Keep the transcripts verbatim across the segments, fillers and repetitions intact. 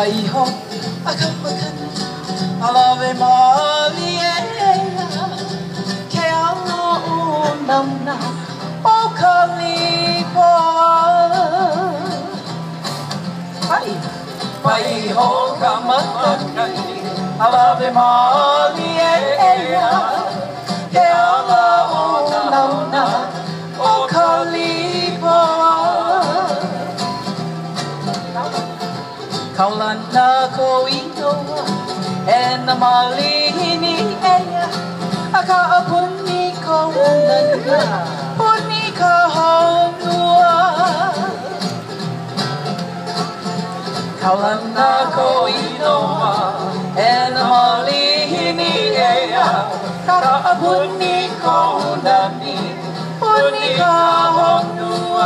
Paiho, Akamakan, Alave Malia, Keano Namna, O Kalipo. Paiho, Akamakan, Alave Malia, Keano Namna, O Kalipo. Kaulana ko inoa e na malihini eia aka apuni ko nana puni ka honua Kaulana ko inoa e na malihini eia aka apuni ko nani puni ka honua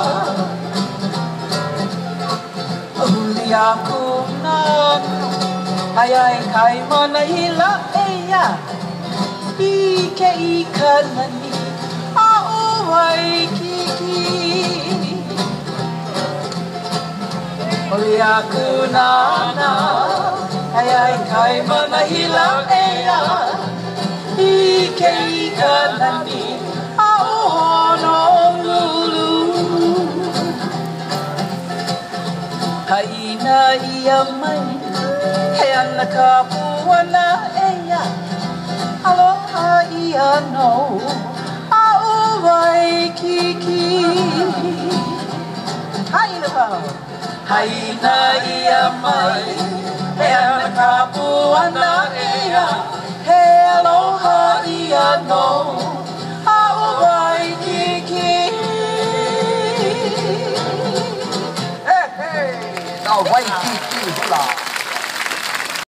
Aku nak ayai kai mana hila eya ike ikan mani au wai kiki Oli aku nana ayai kai mana hila eya ike ikan mani au honong lulu Haina ia mai he ana ka puana eia aloha ia no a o vai kiki Haina pa Haina ia mai he ana ka puana eia he aloha ia no a o vai kiki Oh, wait, keep, keep,